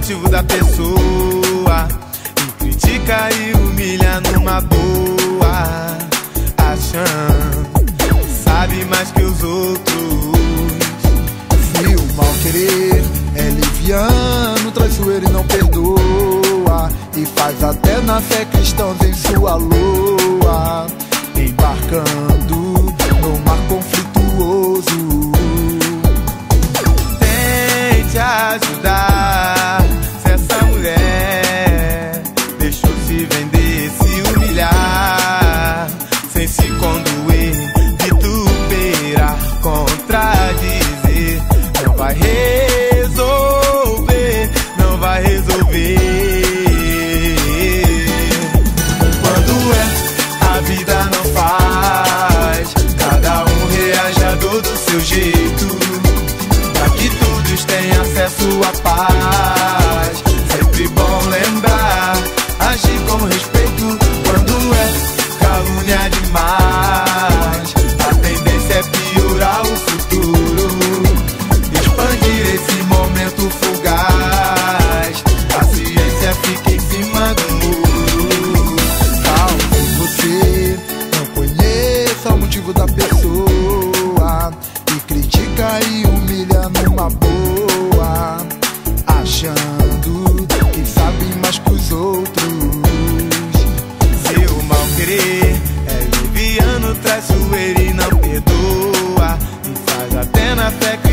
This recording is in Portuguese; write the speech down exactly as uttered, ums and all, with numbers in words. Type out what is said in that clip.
motivo da pessoa e critica e humilha numa boa, achando que sabe mais que os outros. Se o mal querer é liviano, traiçoeiro e não perdoa, e faz até na fé cristã em sua loa, embarcando no mar conflituoso. Tente ajudar, se essa mulher deixou se vender, se humilhar, sem se condoer, vituperar, contradizer, não vai resolver, não vai resolver. Quando é, a vida não faz, cada um reage à dor do seu jeito, pra que todos tenham acesso à paz. Sempre bom lembrar, agir com respeito. Quando é calúnia demais, a tendência é piorar o futuro, expandir esse momento fugaz. A ciência fica em cima do muro. Talvez você não conheça o motivo da pessoa e critica e humilha numa boa, achando que sabe mais que os outros. Seu mal querer é leviano, traiçoeiro e não perdoa, e faz até na fé